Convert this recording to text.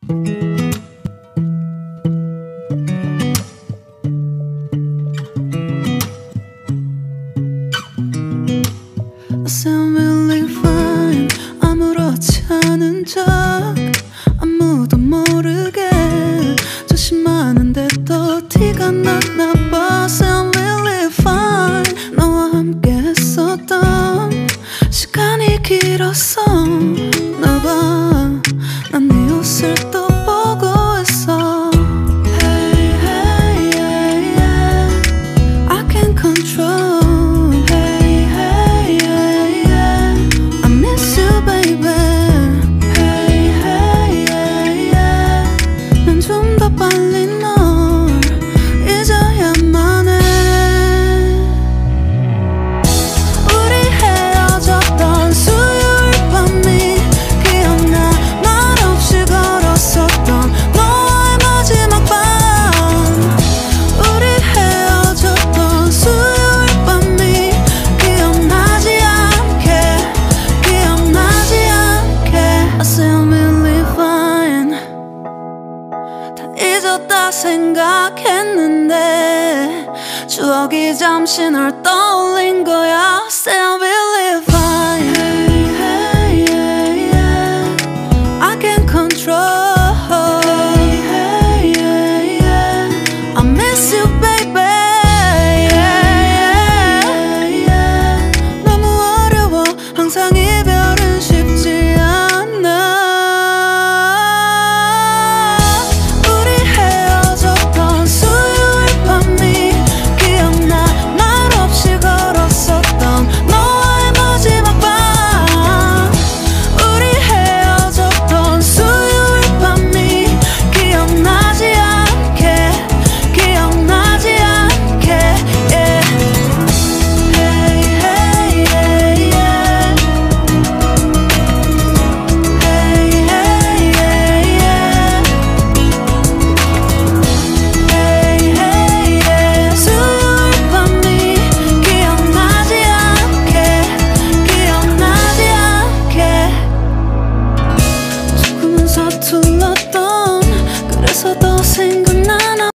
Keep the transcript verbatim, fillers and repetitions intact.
I sound really fine. 아무렇지 않은 척 아무도 모르게 조심하는데 또 티가 났나 봐. Sound really fine. 너와 함께 했었던 시간이 길었어 나 봐. 난 네 옷을 또 보고 있어. Hey, hey, yeah, yeah. I can't control. 잊었다 생각했는데 추억이 잠시 널 떠올린 거야.